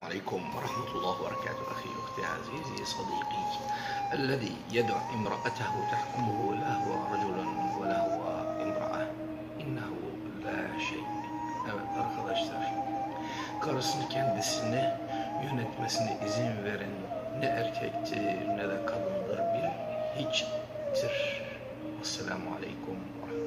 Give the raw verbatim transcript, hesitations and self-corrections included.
عليكم ورحمة الله وبركاته. أخي أختي عزيزي صديقي الذي يدع امرأته تحكمه لا هو رجل ولا هو امرأة، إنه لا شيء. Evet arkadaşlar, karısını kendisine yönetmesine izin veren ne erkektir ne de kadındır, bir hiçtir. Esselamu Aleyküm ve